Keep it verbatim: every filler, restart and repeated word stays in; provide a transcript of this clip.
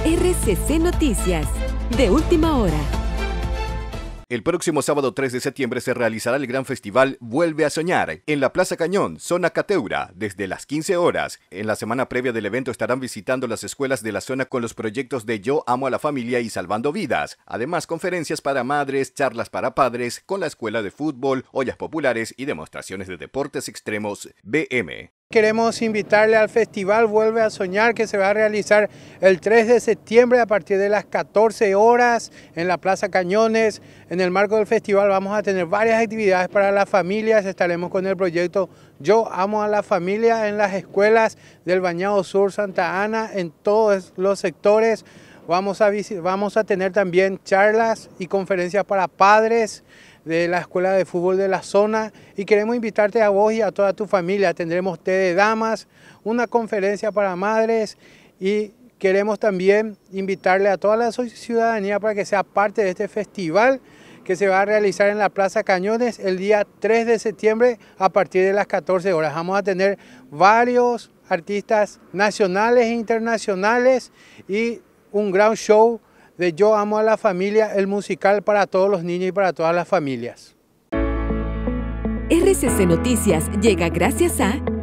R C C Noticias, de última hora. El próximo sábado tres de septiembre se realizará el gran festival Vuelve a Soñar en la Plaza Cañón, zona Cateura, desde las quince horas. En la semana previa del evento estarán visitando las escuelas de la zona con los proyectos de Yo Amo a la Familia y Salvando Vidas. Además, conferencias para madres, charlas para padres, con la escuela de fútbol, ollas populares y demostraciones de deportes extremos B M. Queremos invitarle al festival Vuelve a Soñar, que se va a realizar el tres de septiembre a partir de las catorce horas en la Plaza Cañones. En el marco del festival vamos a tener varias actividades para las familias. Estaremos con el proyecto Yo Amo a la Familia en las escuelas del Bañado Sur Santa Ana, en todos los sectores. Vamos a, vamos a tener también charlas y conferencias para padres de la escuela de fútbol de la zona, y queremos invitarte a vos y a toda tu familia. Tendremos té de damas, una conferencia para madres, y queremos también invitarle a toda la ciudadanía para que sea parte de este festival que se va a realizar en la Plaza Cañones el día tres de septiembre a partir de las catorce horas. Vamos a tener varios artistas nacionales e internacionales y un gran show de Yo Amo a la Familia, el musical para todos los niños y para todas las familias. R C C Noticias llega gracias a